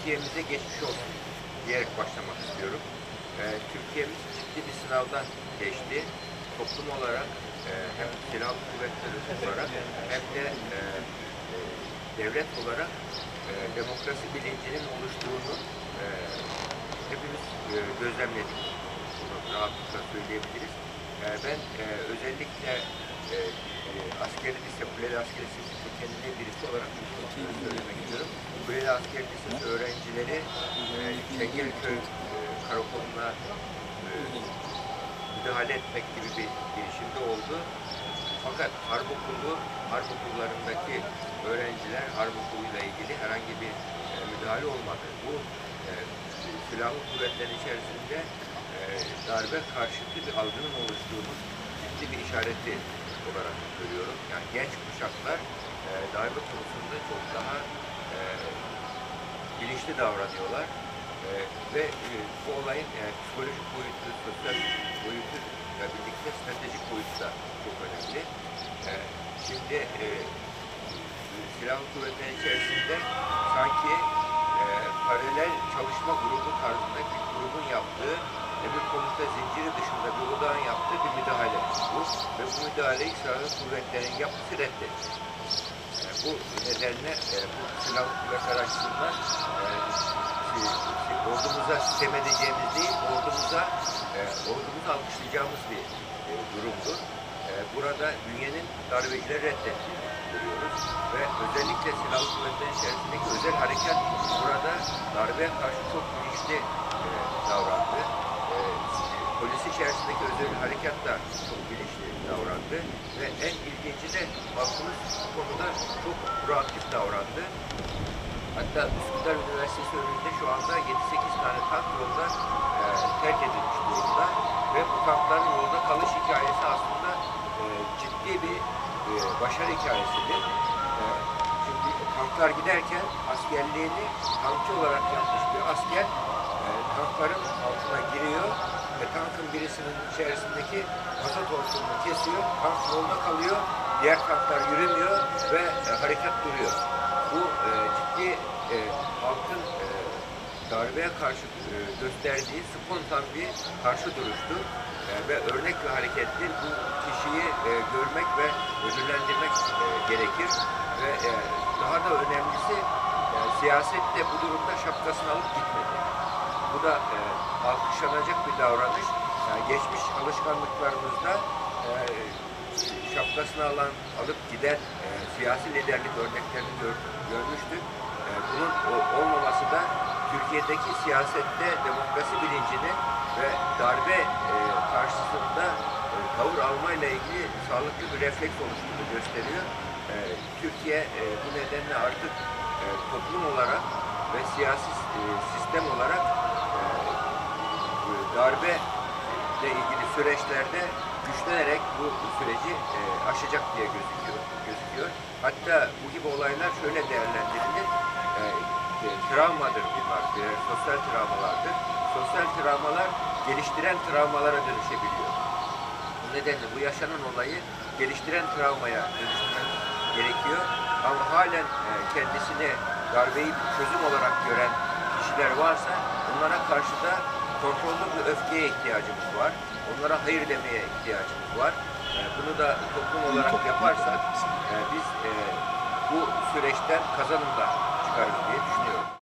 Türkiye'mize geçmiş olsun diyerek başlamak istiyorum. Türkiye'miz ciddi bir sınavdan geçti. Toplum olarak hem silahlı kuvvetler olarak hem de devlet olarak demokrasi bilincinin oluştuğunu hepimiz gözlemledik. Bunu rahatlıkla söyleyebiliriz. Ben özellikle askeri lise, Kuleli Askeri Lisesi kökenli birisi olarak söylemek istiyorum. Kuleli Askeri Lisesi öğrencileri Çengelköy karakoluna müdahale etmek gibi bir girişimde oldu. Fakat harp okullarındaki öğrenciler harp okuluyla ilgili herhangi bir müdahale olmadı. Bu silahlı kuvvetlerin içerisinde darbe karşıtı bir algının oluştuğunu ciddi bir işareti olarak görüyorum. Yani genç kuşaklar darbe konusunda çok daha bilinçli davranıyorlar. Ve bu olayın psikolojik boyutu, sosyal boyutu ile birlikte stratejik boyutu da çok önemli. Şimdi silahlı kuvvetlerin içerisinde sanki paralel çalışma grubu tarzında bir grubun yaptığı bir komuta zinciri dışında bir odağın yaptığı bir müdahale bu. Ve bu müdahaleyi silahlı kuvvetlerin yapısı reddetti. Bu nedenle bu silahlı kuvvetler açısından ordumuza sitem edeceğimiz değil, ordumuzu alkışlayacağımız bir durumdur. Burada bünyenin darbecileri reddettiğini görüyoruz ve özellikle silahlı kuvvetlerin içerisindeki özel harekat burada darbeye karşı çok bilinçli davrandı. Polis içerisindeki özel harekat da çok bilinçli davrandı ve en ilginci de halkımız bu konuda çok proaktif davrandı. Hatta Üsküdar Üniversitesi önünde şu anda 7-8 tane tank yolda terk edilmiş durumda ve bu tankların yolda kalış hikayesi aslında ciddi bir başarı hikayesidir. Şimdi tanklar giderken askerliğini tankçı olarak yapmış bir asker tankların altına giriyor ve tankın birisinin içerisindeki mazot hortumunu kesiyor, tank yolda kalıyor, diğer tanklar yürümüyor ve harekat duruyor. Bu ciddi halkın darbeye karşı gösterdiği spontan bir karşı duruştur ve örnek bir harekettir. Bu kişiyi görmek ve ödüllendirmek gerekir ve daha da önemlisi siyasette bu durumda şapkasını alıp gitmedi. Bu da alkışlanacak bir davranış. Yani geçmiş alışkanlıklarımızda şapkasını alıp giden siyasi liderlik örneklerini görmüştük. Bunun olmaması da Türkiye'deki siyasette demokrasi bilincini ve darbe karşısında tavır almayla ilgili sağlıklı bir refleks oluştuğunu gösteriyor. Türkiye bu nedenle artık toplum olarak ve siyasi sistem olarak darbe ile ilgili süreçlerde güçlenerek bu süreci aşacak diye gözüküyor. Hatta bu gibi olaylar şöyle değerlendirilir. Travmadır bunlar, sosyal travmalardır. Sosyal travmalar geliştiren travmalara dönüşebiliyor. Bu nedenle bu yaşanan olayı geliştiren travmaya dönüştürmek gerekiyor. Ama halen kendisini darbeyi bir çözüm olarak gören kişiler varsa onlara karşı da kontrollü bir öfkeye ihtiyacımız var. Onlara hayır demeye ihtiyacımız var. Bunu da toplum olarak yaparsak biz bu süreçten kazanımla çıkarız diye düşünüyorum.